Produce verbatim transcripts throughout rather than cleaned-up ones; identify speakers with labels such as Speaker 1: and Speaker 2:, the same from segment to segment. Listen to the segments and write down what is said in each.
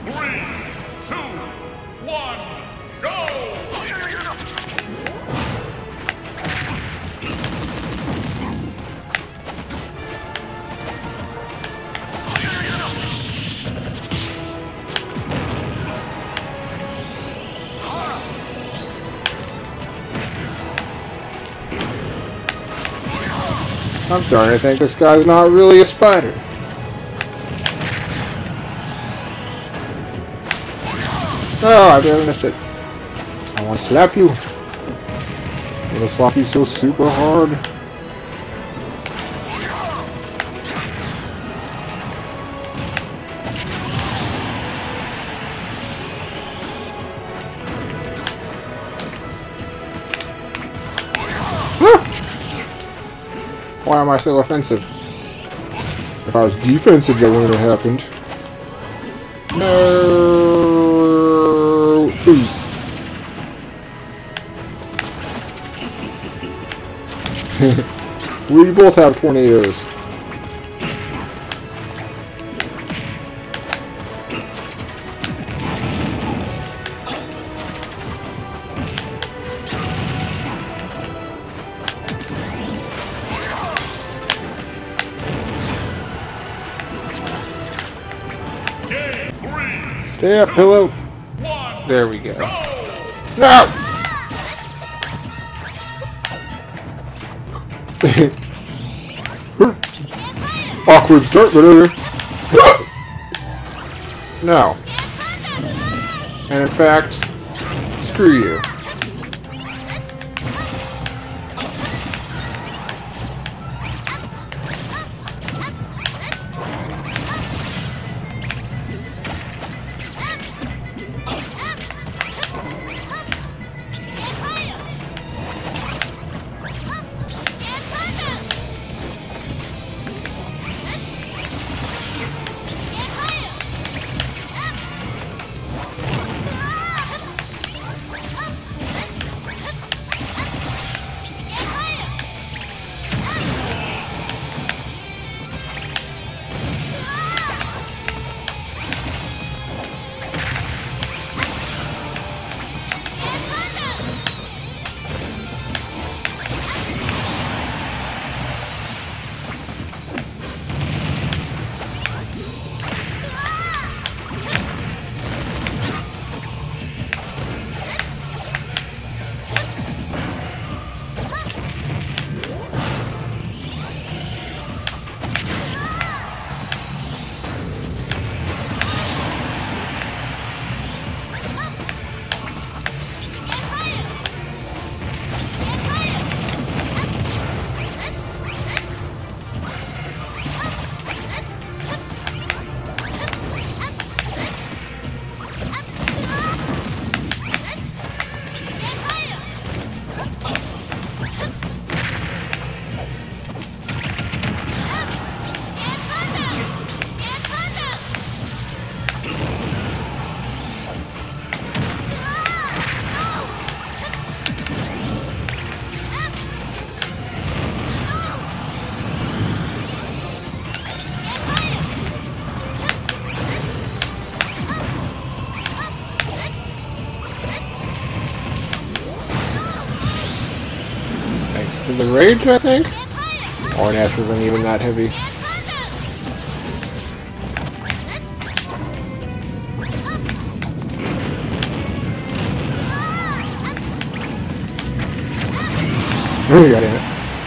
Speaker 1: Three, two, one, go!
Speaker 2: I'm starting to think this guy's not really a spider. Oh, I barely missed it. I want to slap you. I'm gonna slap you so super hard. Why am I so offensive? If I was defensive, that wouldn't have happened. No. Ooh. We both have tornadoes. Stay up, pillow.
Speaker 1: One,
Speaker 2: There we go.
Speaker 1: go!
Speaker 2: No! Awkward start, but okay. No. And in fact, screw you. To the rage, I think? Orness isn't even that heavy. Oh, got it.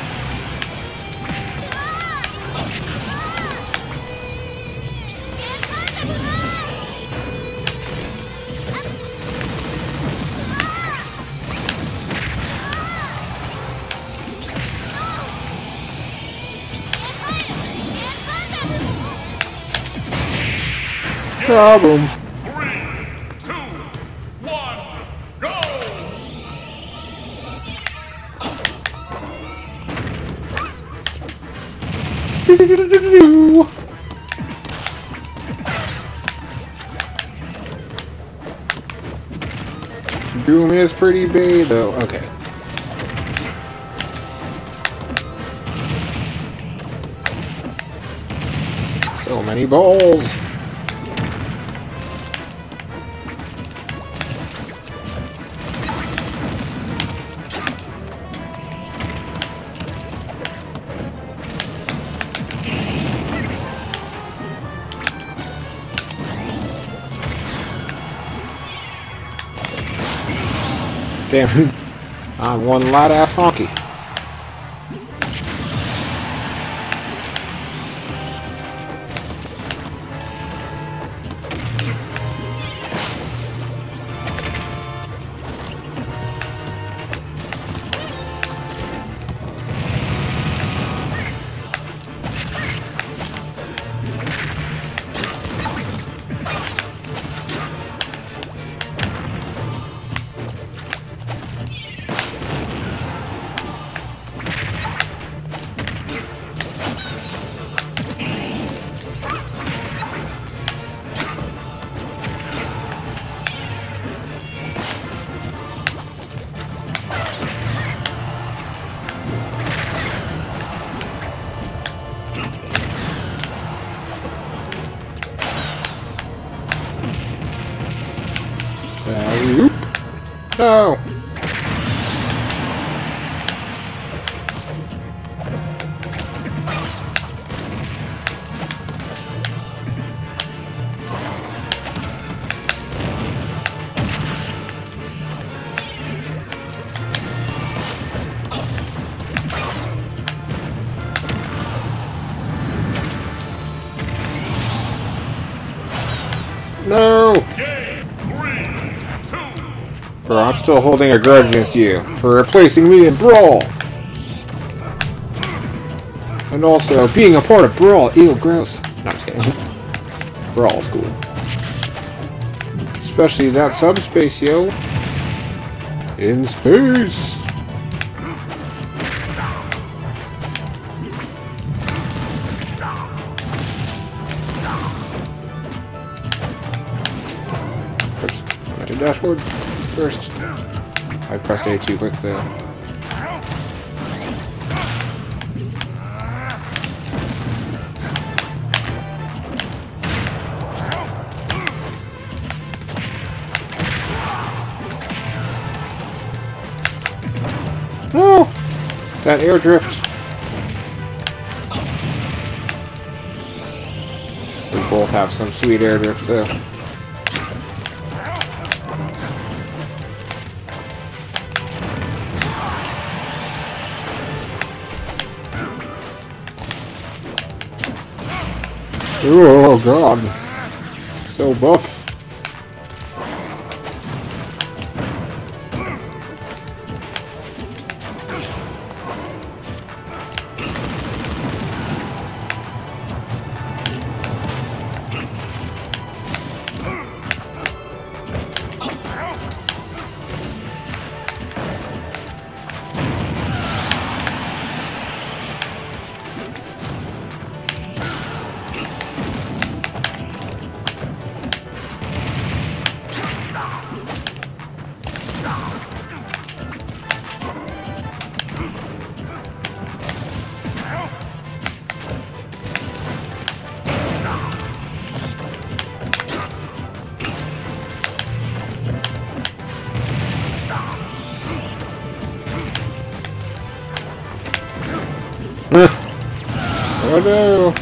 Speaker 2: Problem.
Speaker 1: Three, two, one, go!
Speaker 2: Doom is pretty big, though. Okay. So many balls. Damn. I'm one loud ass honky. Alley-oop. No! No! Bro, I'm still holding a grudge against you for replacing me in Brawl! And also, being a part of Brawl, ew, gross. No, I'm just kidding. Brawl's cool. Especially that subspace, yo. In space! Oops, I'm at the dashboard. First, I pressed A too quick there. No! That air drift. We both have some sweet air drift though. Oh god. So buffed. Oh no!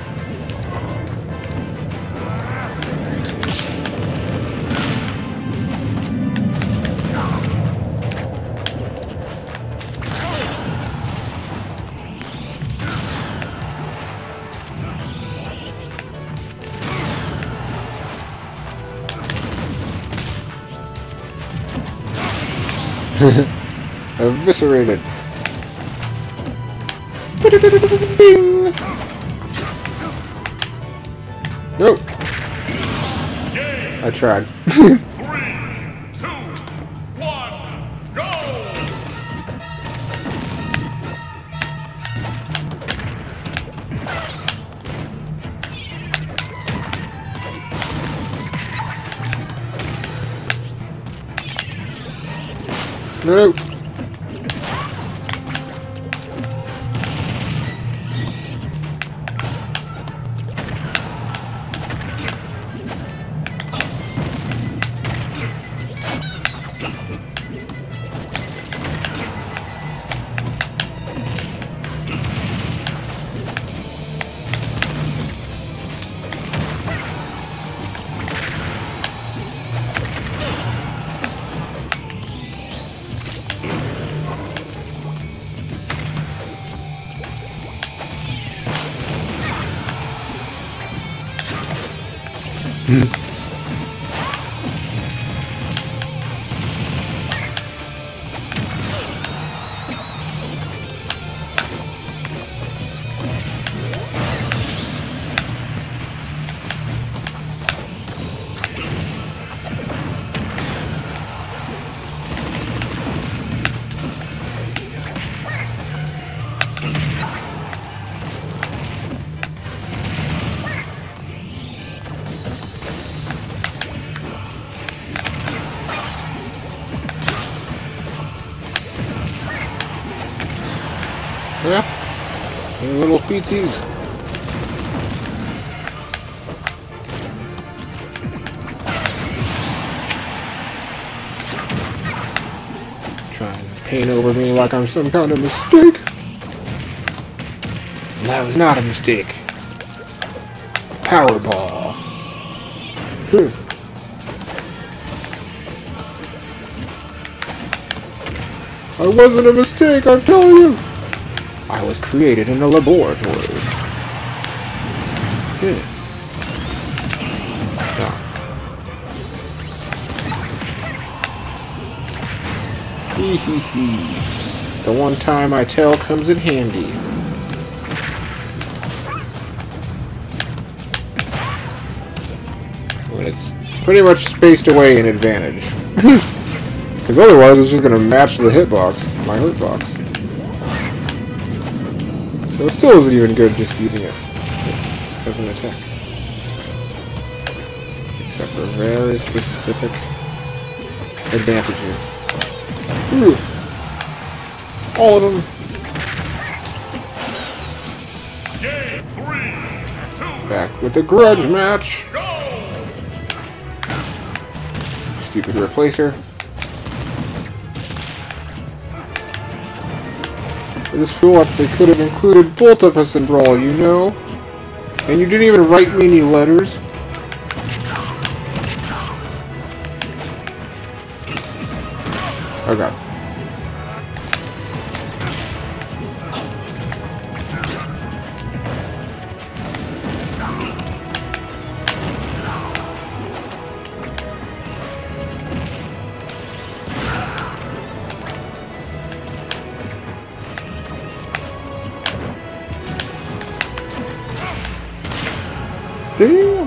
Speaker 2: Eviscerated. Bing. Nope. I tried.
Speaker 1: Three, two, one, go!
Speaker 2: Nope. Yeah, you little feetsies. Trying to paint over me like I'm some kind of mistake. That was not a mistake. Powerball. Huh. I wasn't a mistake, I'm telling you. I was created in a laboratory. Yeah. Ah. Hee hee hee. The one time I tell comes in handy. When it's pretty much spaced away in advantage. Because otherwise it's just going to match the hitbox, my hitbox. So it still isn't even good just using it as an attack. Except for very specific advantages. Ooh. All of them.
Speaker 1: Game three, two,
Speaker 2: Back with the grudge match.
Speaker 1: go!
Speaker 2: Stupid replacer. I just feel like they could have included both of us in Brawl, you know? And you didn't even write me any letters. Oh god. Damn!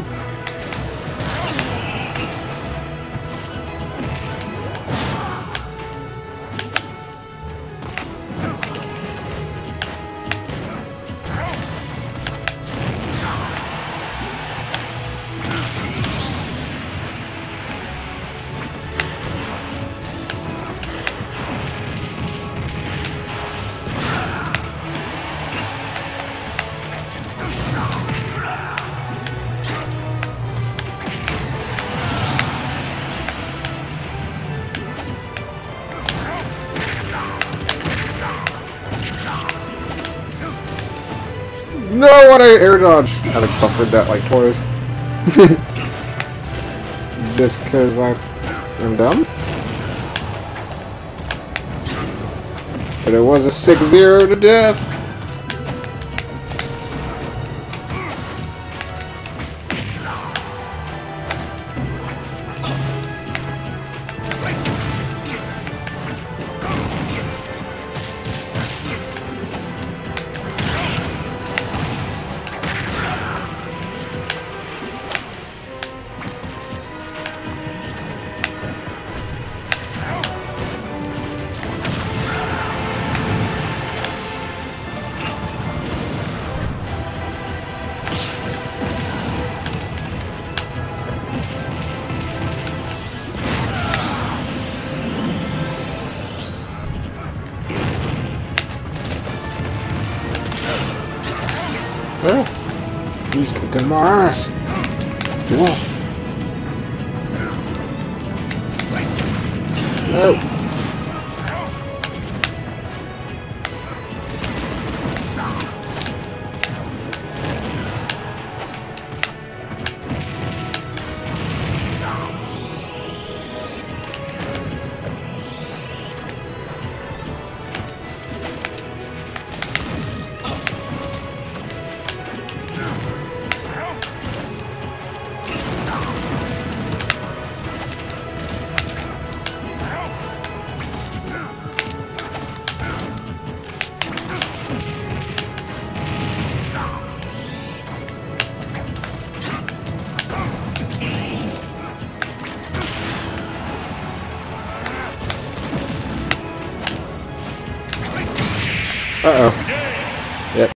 Speaker 2: No, what I air dodge! I like buffered that like twice. Just cause I am dumb? But it was a six zero to death! Well, he's kicking my ass. Whoa. No. Uh-oh.